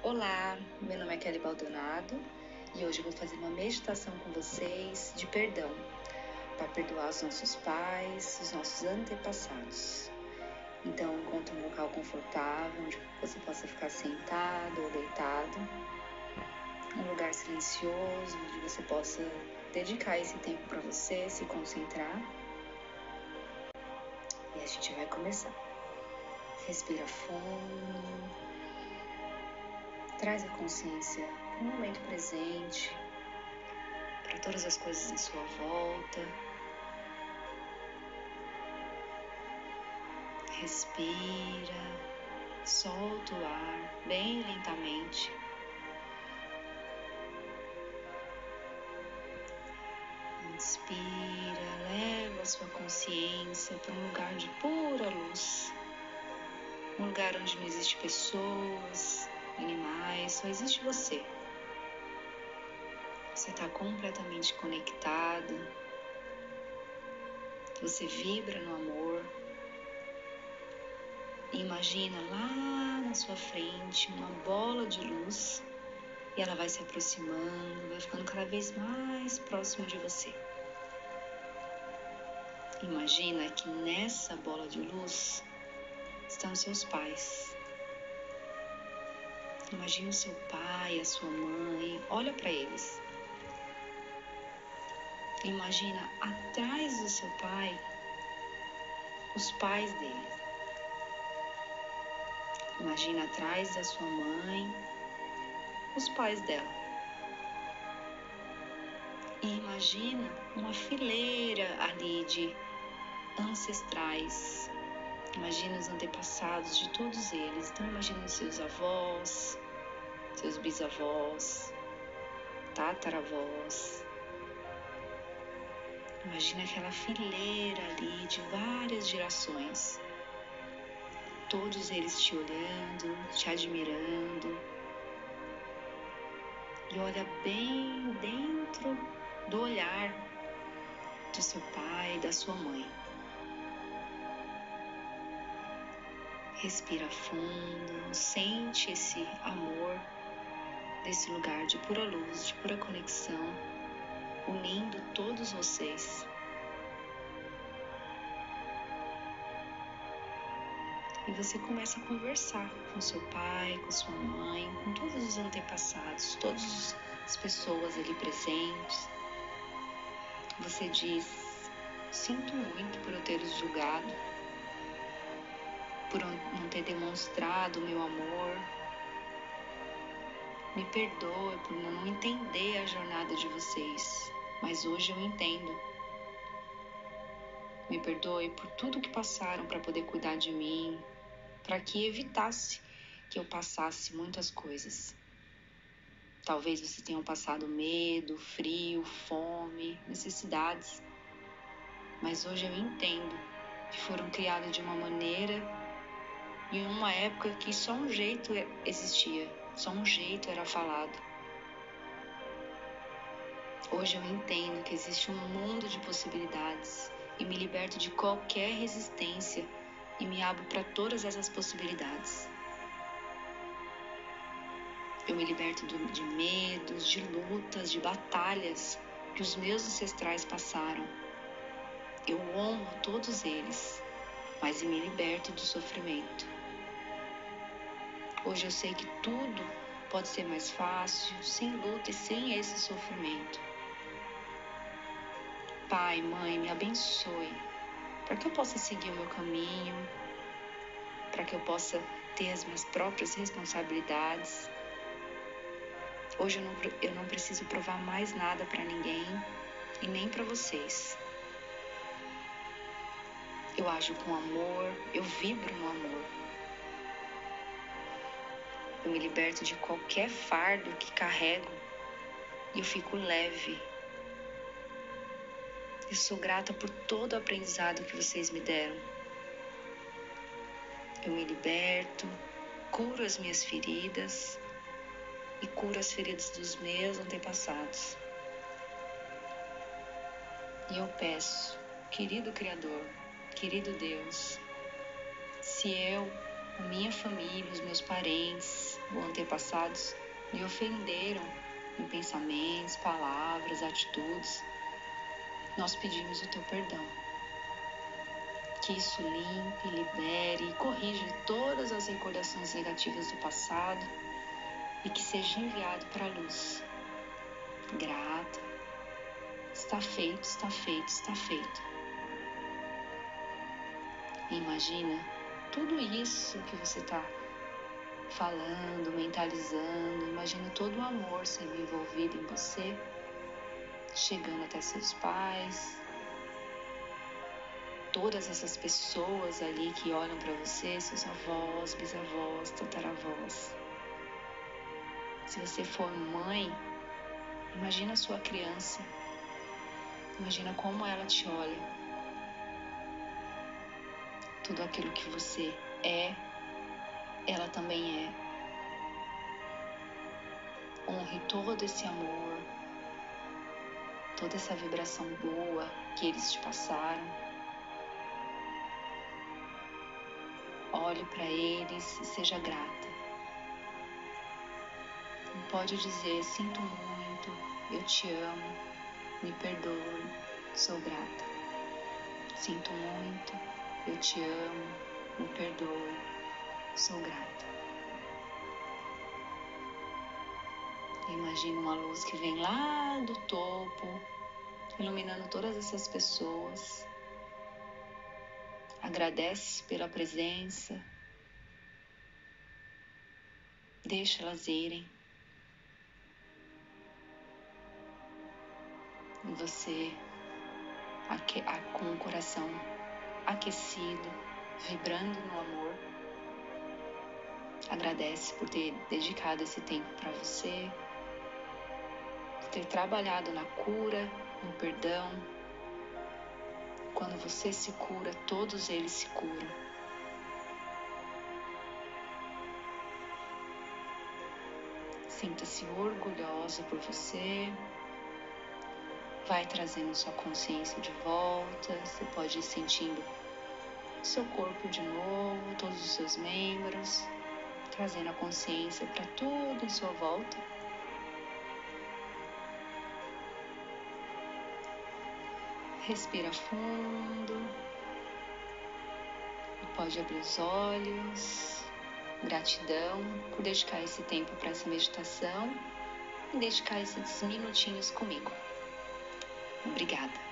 Olá, meu nome é Kelly Baldonado e hoje eu vou fazer uma meditação com vocês de perdão, para perdoar os nossos pais, os nossos antepassados. Então, encontre um local confortável, onde você possa ficar sentado ou deitado, um lugar silencioso, onde você possa dedicar esse tempo para você, se concentrar. E a gente vai começar. Respira fundo. Traz a consciência para o momento presente, para todas as coisas em sua volta. Respira, solta o ar bem lentamente. Inspira, leva a sua consciência para um lugar de pura luz. Um lugar onde não existe pessoas, animais, só existe você. Você está completamente conectado. Você vibra no amor. E imagina lá na sua frente uma bola de luz. E ela vai se aproximando, vai ficando cada vez mais próximo de você. Imagina que nessa bola de luz estão seus pais. Imagina o seu pai, a sua mãe, olha para eles. Imagina atrás do seu pai os pais dele. Imagina atrás da sua mãe os pais dela. E imagina uma fileira ali de ancestrais. Imagina os antepassados de todos eles. Então imagina os seus avós, seus bisavós, tataravós. Imagina aquela fileira ali de várias gerações. Todos eles te olhando, te admirando. E olha bem dentro do olhar do seu pai, da sua mãe. Respira fundo, sente esse amor desse lugar de pura luz, de pura conexão, unindo todos vocês. E você começa a conversar com seu pai, com sua mãe, com todos os antepassados, todas as pessoas ali presentes. Você diz: sinto muito por eu ter os julgado, por não ter demonstrado o meu amor. Me perdoe por não entender a jornada de vocês, mas hoje eu entendo. Me perdoe por tudo que passaram para poder cuidar de mim, para que evitasse que eu passasse muitas coisas. Talvez vocês tenham passado medo, frio, fome, necessidades, mas hoje eu entendo que foram criados de uma maneira e em uma época que só um jeito existia, só um jeito era falado. Hoje eu entendo que existe um mundo de possibilidades e me liberto de qualquer resistência e me abro para todas essas possibilidades. Eu me liberto de medos, de lutas, de batalhas que os meus ancestrais passaram. Eu honro todos eles, mas me liberto do sofrimento. Hoje eu sei que tudo pode ser mais fácil, sem luta e sem esse sofrimento. Pai, mãe, me abençoe, para que eu possa seguir o meu caminho, para que eu possa ter as minhas próprias responsabilidades. Hoje eu não preciso provar mais nada para ninguém e nem para vocês. Eu ajo com amor, eu vibro no amor. Eu me liberto de qualquer fardo que carrego e eu fico leve. Eu sou grata por todo o aprendizado que vocês me deram. Eu me liberto, curo as minhas feridas e curo as feridas dos meus antepassados. E eu peço, querido Criador, querido Deus, se eu a minha família, os meus parentes ou antepassados lhe ofenderam em pensamentos, palavras, atitudes, nós pedimos o teu perdão. Que isso limpe, libere e corrija todas as recordações negativas do passado e que seja enviado para a luz. Grata. Está feito, está feito, está feito. E imagina tudo isso que você está falando, mentalizando, imagina todo o amor sendo envolvido em você, chegando até seus pais, todas essas pessoas ali que olham para você, seus avós, bisavós, tataravós. Se você for mãe, imagina a sua criança, imagina como ela te olha. Tudo aquilo que você é, ela também é. Honre todo esse amor, toda essa vibração boa que eles te passaram. Olhe para eles e seja grata. Não pode dizer, sinto muito, eu te amo, me perdoe, sou grata. Sinto muito, eu te amo, me perdoe, sou grata. Imagina uma luz que vem lá do topo, iluminando todas essas pessoas. Agradece pela presença. Deixa elas irem. E você, com o coração aquecido, vibrando no amor, agradece por ter dedicado esse tempo para você, por ter trabalhado na cura, no perdão. Quando você se cura, todos eles se curam. Sinta-se orgulhosa por você. Vai trazendo sua consciência de volta. Você pode ir sentindo seu corpo de novo, todos os seus membros, trazendo a consciência para tudo em sua volta. Respira fundo. E pode abrir os olhos. Gratidão por dedicar esse tempo para essa meditação e dedicar esses minutinhos comigo. Obrigada.